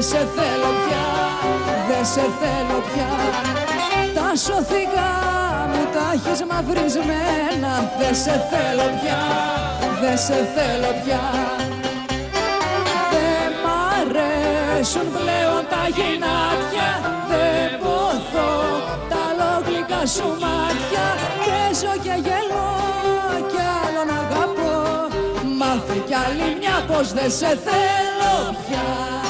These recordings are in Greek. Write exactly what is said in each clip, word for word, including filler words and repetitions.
Δε σε θέλω πια, δε σε θέλω πια. Τα σωθικά μου τα έχεις μαυρισμένα. Δε σε θέλω πια, δε σε θέλω πια. Δεν μ' αρέσουν πλέον τα γυνάτια. Δεν ποθώ τα λόγλικα σου μάτια. Και ζω και γελώ κι άλλον αγαπώ. Μάθε κι άλλη μια πως δεν σε θέλω πια.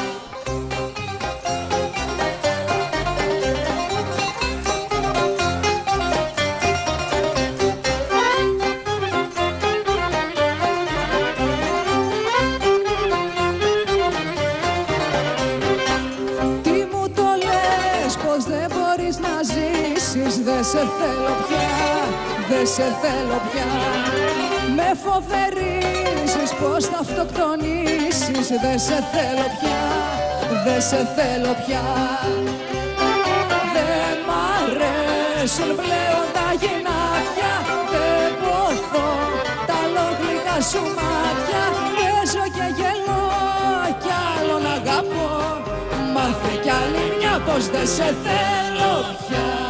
Δε σε θέλω πια, δε σε θέλω πια. Με φοβερίζεις πως θα αυτοκτονήσεις. Δε σε θέλω πια, δε σε θέλω πια. Δεν μ' αρέσουν πλέον τα γυνάτια. Δεν ποθώ τα λόγλικα σου μάτια. Παίζω και γελώ κι άλλον αγαπώ. Μάθε κι άλλη μια πως δε σε θέλω πια.